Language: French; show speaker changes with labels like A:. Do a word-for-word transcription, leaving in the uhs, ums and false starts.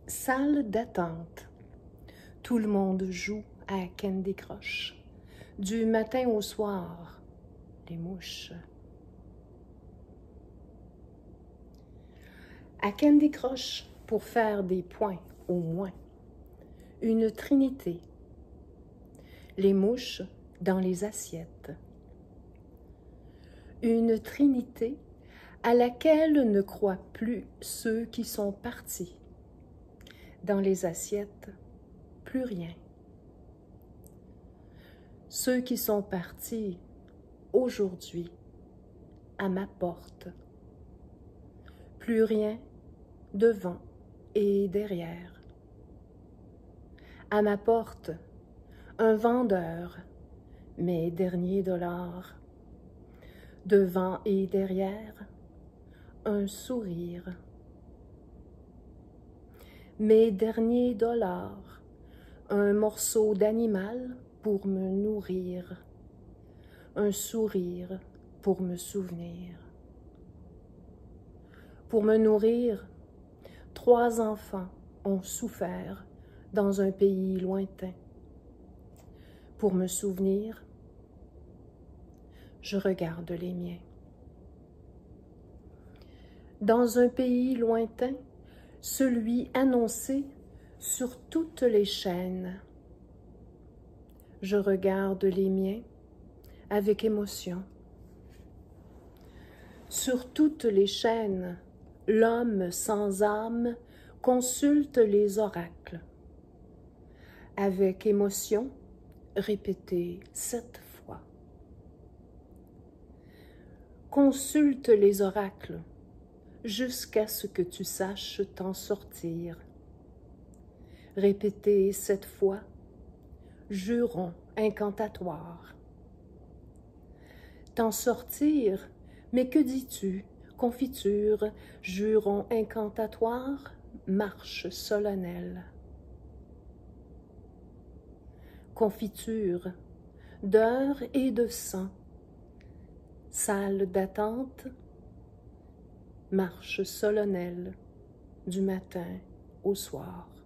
A: Salle d'attente. Tout le monde joue à Candy Crush. Du matin au soir, les mouches. À Candy Crush, pour faire des points au moins. Une trinité. Les mouches dans les assiettes. Une trinité à laquelle ne croient plus ceux qui sont partis. Dans les assiettes, plus rien. Ceux qui sont partis aujourd'hui à ma porte. Plus rien devant et derrière. À ma porte, un vendeur, mes derniers dollars. Devant et derrière, un sourire. Mes derniers dollars, un morceau d'animal pour me nourrir, un sourire pour me souvenir. Pour me nourrir, trois enfants ont souffert dans un pays lointain. Pour me souvenir, je regarde les miens. Dans un pays lointain, celui annoncé sur toutes les chaînes. Je regarde les miens avec émotion. Sur toutes les chaînes, l'homme sans âme consulte les oracles. Avec émotion, répétez sept fois. Consulte les oracles jusqu'à ce que tu saches t'en sortir. Répétez sept fois, juron incantatoire. T'en sortir, mais que dis-tu? Confiture, juron incantatoire, marche solennelle. Confiture, d'heures et de sang, salle d'attente, marche solennelle du matin au soir.